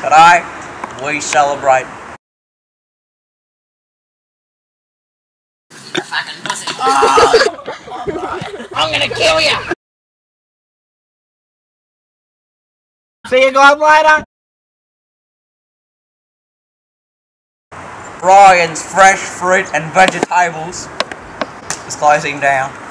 Today, we celebrate. You're fucking pussy. Oh. I'm gonna kill you! See you guys later! Brian's Fresh Fruit and Vegetables is closing down.